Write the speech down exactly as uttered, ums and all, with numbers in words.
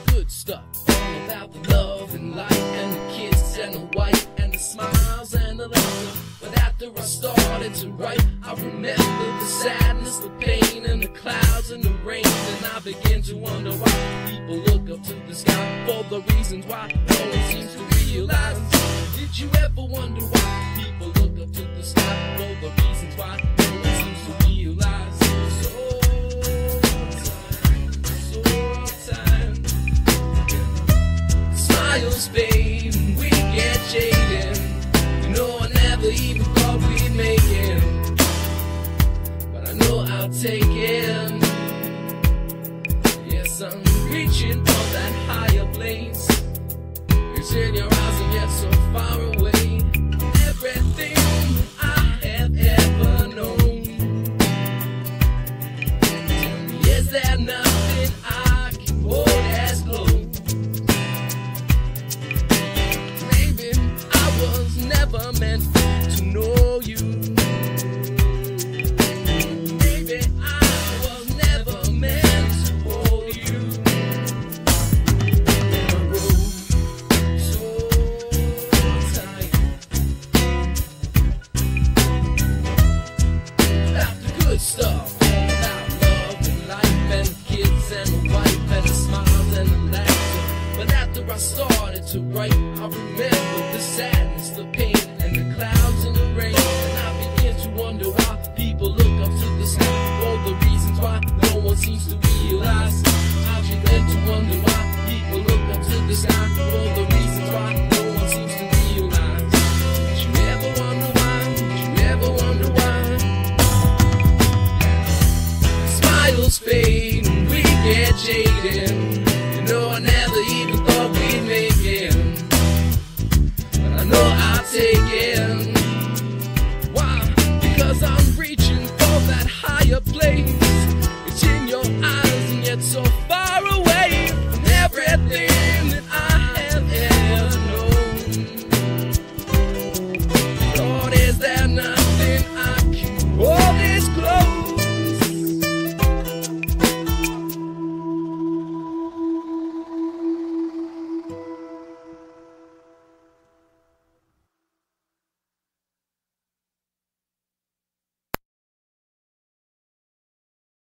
good stuff, all about the love and light and the kiss and the white and the smiles and the laughter. But after I started to write, I remember the sadness, the pain, and the clouds and the rain. And I began to wonder why people look up to the sky for the reasons why no one seems to realize. Did you ever wonder why people look up to the sky for the reasons why no one seems to realize? So time, so time. Smiles fade and we get jaded. You know I never even thought we'd make it, but I know I'll take it. Yes, I'm reaching for that higher place. It's in your eyes and yet so far away. Everything I have ever known. Tell me, is there nothing I can hold as close? Maybe I was never meant to know you. Maybe I was never meant to hold you. Stuff all about love and life and the kids and the wife and the smiles and the laughter. But after I started to write, I remembered the sadness, the pain, and the clouds and the rain. And I began to wonder why people look up to the sky for the reasons why no one seems to realize. I began to wonder why people look up to the sky for the reasons why no one seems to realize. Did you ever wonder why? Did you ever wonder why? Smiles fade and we get jaded. You know I never even thought we'd make it, but I know I'll take it.